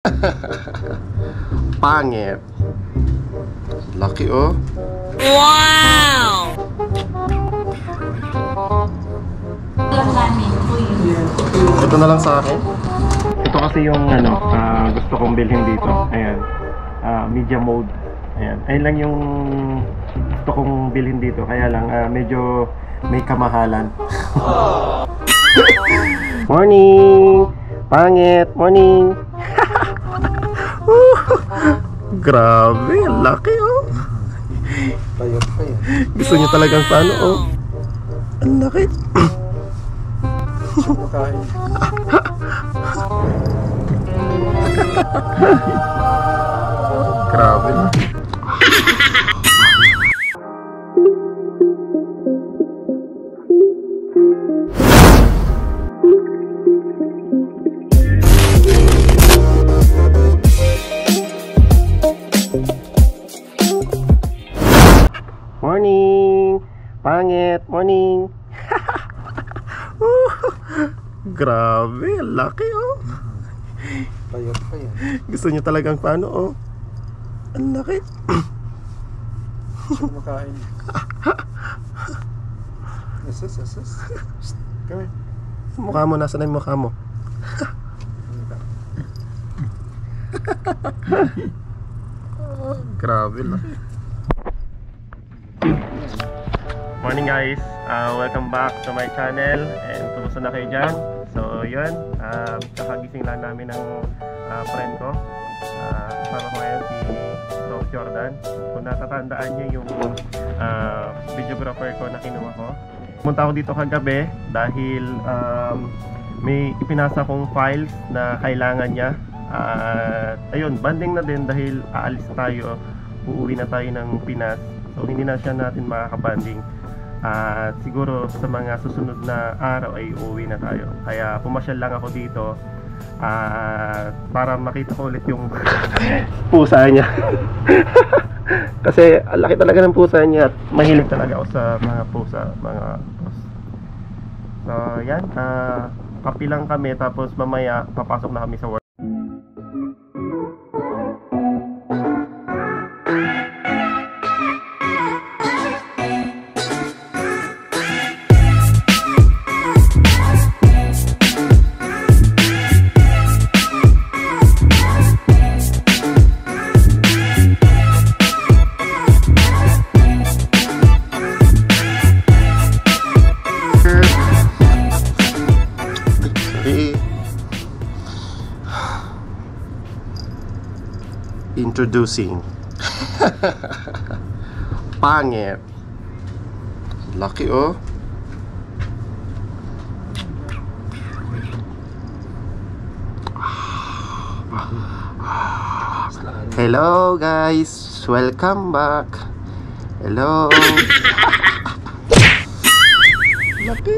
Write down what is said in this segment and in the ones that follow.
Pangit. Laki oh. Wow! Ito na lang sa akin. Ito kasi yung gusto kong bilhin dito. Ayan. Media mode. Ayan. Ayun lang yung gusto kong bilhin dito. Kaya lang medyo may kamahalan. Morning! Pangit! Morning! Grabe, ang laki oh. Bayot pa yan. Gusto niya talagang paano oh. Ang laki. Kumakain. Grabe. Morning! Pangit! Morning! Grabe, ang laki oh. Bayot pa yan. Gusto niya talagang paano oh. Ang laki. Kumakain. Asus. Come here. Mukha mo, nasa na yung mukha mo? Grabe lang. Morning guys, welcome back to my channel. And kumusta na kayo dyan? So yun, kakagising lang namin ng friend ko. Kasama ko ngayon si Doc Jordan. Kung natatandaan niyo yung videographer ko na kinuha ko. Pumunta ako dito kagabi dahil may ipinasa kong files na kailangan niya. Ayun, banding na din dahil aalis tayo. Uuwi na tayo ng Pinas. So hindi na siya natin makakabanding. At siguro sa mga susunod na araw ay uuwi na tayo. Kaya pumasyal lang ako dito para makita ko ulit yung pusa niya. Kasi ang laki talaga ng pusa niya at mahilig talaga ako sa mga pusa, mga pusa. So yan, kapi lang kami tapos mamaya papasok na kami sa work. Introducing Pangit. Laki oh. Hello guys, welcome back. Hello. Laki.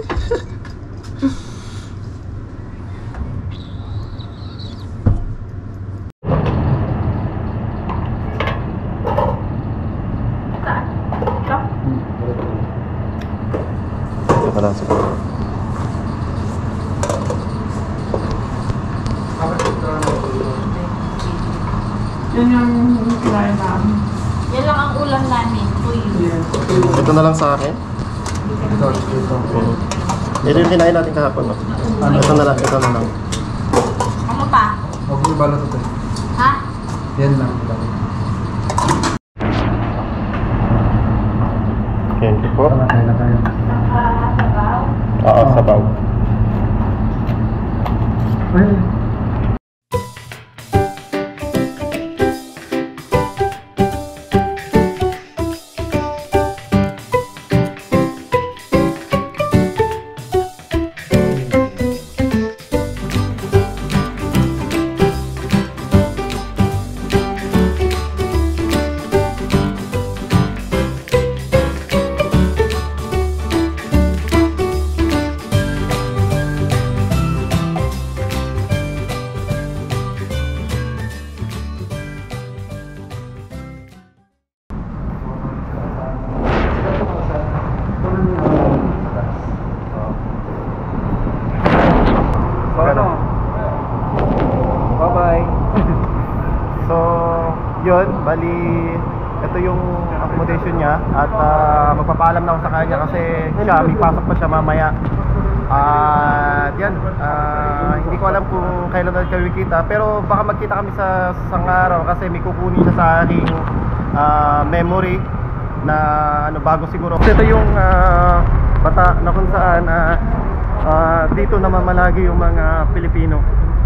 Wala siguro. Yan yung kinain namin. Yan lang ang ulam namin. Ito na lang sa akin. Ito yung kinain natin kahapon. No? Ito na lang, ito na lang. Ano pa? Huwag mo balot ito. Ha? Yan lang. Thank you po. Kain na tayo. Oo, sabaw. Ay. yun, bali ito yung accommodation niya. At magpapaalam na ako sa kanya kasi siya, may pasok pa siya mamaya. At yan, hindi ko alam kung kailan natin kami kita, pero baka magkita kami sa isang araw kasi may kukunin siya sa aking memory na ano, bago siguro. Ito yung bata na kung saan dito namamalagi yung mga Pilipino.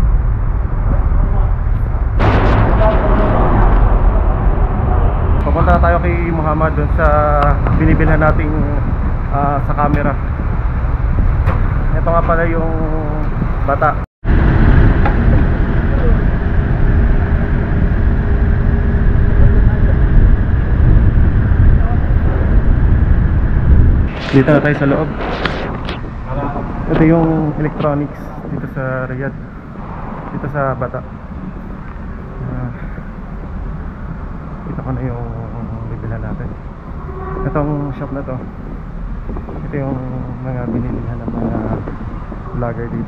Papunta tayo kay Muhammad dun sa binibilhan nating sa camera. Ito nga pala yung bata. Dito na tayo sa loob. Ito yung electronics dito sa Riyadh. Dito sa bata. Ito ko na yung bibilhan natin. Itong shop na to, ito yung mga binibilhan ng mga vlogger dito.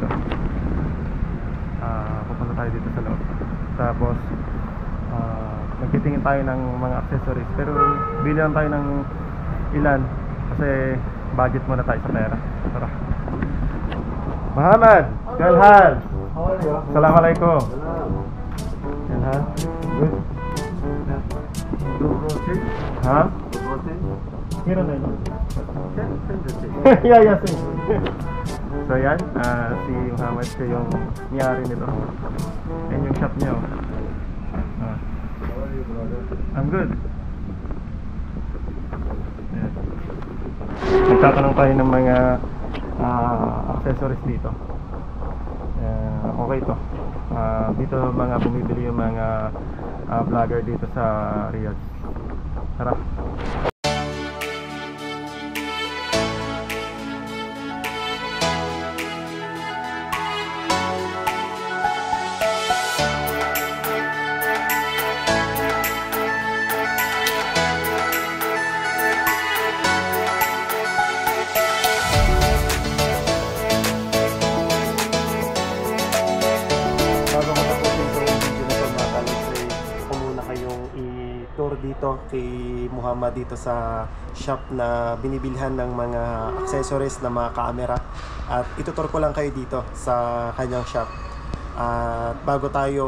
Pupunta tayo dito sa loob. Tapos magtitingin tayo ng mga accessories. Pero bilihan tayo ng ilan kasi budget muna tayo sa pera. Tara. Muhammad, Galhan. Assalamualaikum. Galhan. Good. Huh? Here on yeah, yeah, same. So yan, si Muhammad siya yung niyari nito. Yan yung shop niya. I'm good. Yes. Nagtatanong tayo ng mga accessories dito. Okay to. Dito mga bumibili yung mga vlogger dito sa Riyadh. Tara. Dito kay Muhammad dito sa shop na binibilhan ng mga accessories na mga camera, at itutur ko lang kayo dito sa kanyang shop. At bago tayo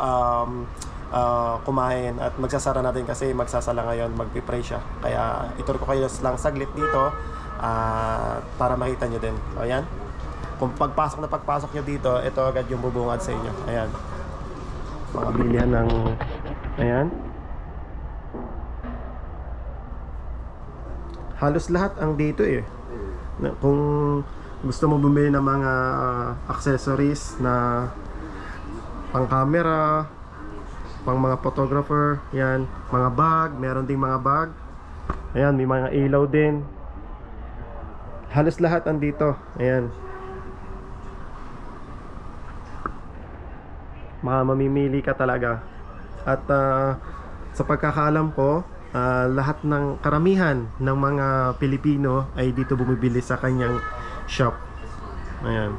kumain at magsasara natin kasi magsasala ngayon, magpipray siya, kaya itur ko kayo lang saglit dito para makita nyo din. O yan, kung pagpasok nyo dito, ito agad yung bubungad sa inyo. Ayan, mga bilihan ng ayan. Halos lahat ang dito eh. Kung gusto mo bumili ng mga accessories na pang camera, pang mga photographer, yan, mga bag, meron ding mga bag. Ayan, may mga ilaw din. Halos lahat ang dito. Ayan. Mamimili ka talaga. At sa pagkakaalam ko, lahat ng karamihan ng mga Pilipino ay dito bumibili sa kanyang shop. Ayan.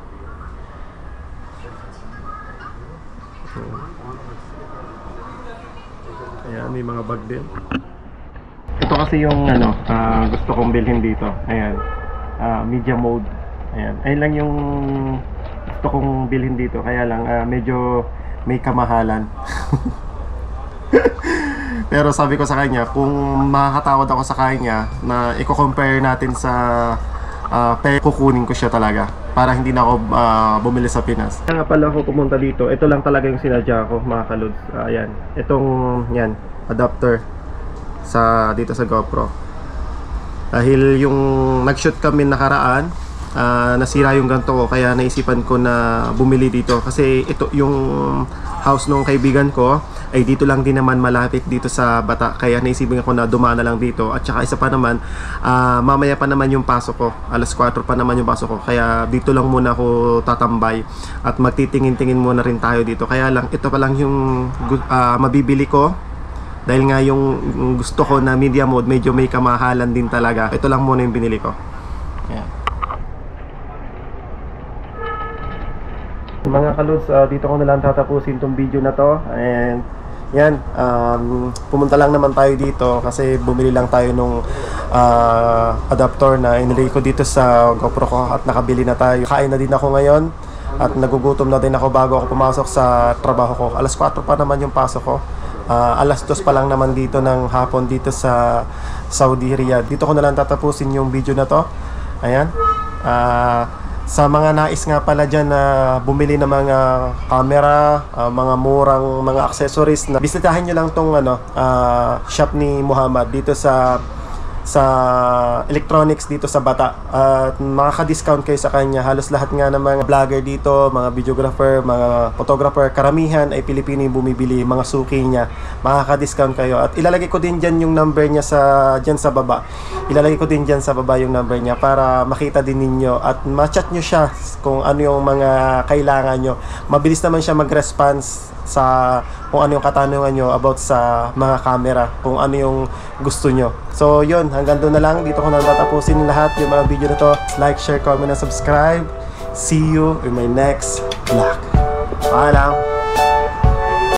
Ayan, may mga bag din. Ito kasi yung ano, gusto kong bilhin dito. Ayan. Media mode. Ayan. Ayun lang yung gusto kong bilhin dito. Kaya lang medyo may kamahalan. Pero sabi ko sa kanya, kung makakatawad ako sa kanya na i-compare natin sa pera, kukunin ko siya talaga para hindi na ako bumili sa Pinas. Kaya nga pala ako pumunta dito, ito lang talaga yung sinadya ko, mga kaluds. Ayan, itong yan, adapter dito sa GoPro. Dahil yung nag-shoot kami nakaraan, nasira yung ganito ko, kaya naisipan ko na bumili dito. Kasi ito yung house nung kaibigan ko ay dito lang din naman malapit dito sa Bata, kaya naisipin ko na dumaan na lang dito. At saka isa pa naman, mamaya pa naman yung pasok ko, alas 4 pa naman yung pasok ko, kaya dito lang muna ako tatambay at magtitingin-tingin muna rin tayo dito. Kaya lang, ito pa lang yung mabibili ko, dahil nga yung gusto ko na media mode medyo may kamahalan din talaga. Ito lang muna yung binili ko. Ayan. Mga kaluds, dito ko na lang tatapusin tong video na to, and Yan, pumunta lang naman tayo dito kasi bumili lang tayo nung adapter na inilagay ko dito sa GoPro ko at nakabili na tayo. Kain na din ako ngayon at nagugutom na din ako bago ako pumasok sa trabaho ko. Alas 4 pa naman yung pasok ko. Alas 2 pa lang naman dito ng hapon dito sa Saudi Riyadh. Dito ko na lang tatapusin yung video na to. Ayan. Sa mga nais nga pala dyan na bumili ng mga camera, mga murang mga accessories, na bisitahin nyo lang tong shop ni Muhammad dito sa electronics dito sa Bata. At makaka-discount kayo sa kanya. Halos lahat nga ng mga vlogger dito, mga videographer, mga photographer, karamihan ay Pilipino yung bumibili, mga suki niya. Makaka-discount kayo. At ilalagay ko din dyan yung number niya dyan sa baba. Ilalagay ko din dyan sa baba yung number niya para makita din ninyo at ma-chat nyo siya kung ano yung mga kailangan nyo. Mabilis naman siya mag-response sa kung ano yung katanungan nyo about sa mga camera, kung ano yung gusto nyo. So yun, hanggang doon na lang. Dito ko na tatapusin lahat yung mga video na to. Like, share, comment, and subscribe. See you in my next vlog. Paalam!